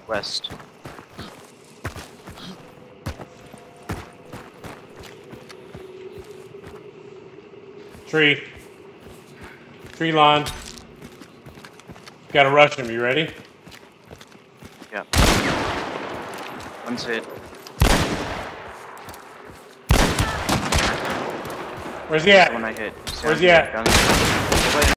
West. Tree line. Gotta rush him. You ready? Yeah. One's hit. Where's he at? One I hit. Where's he at? Guns.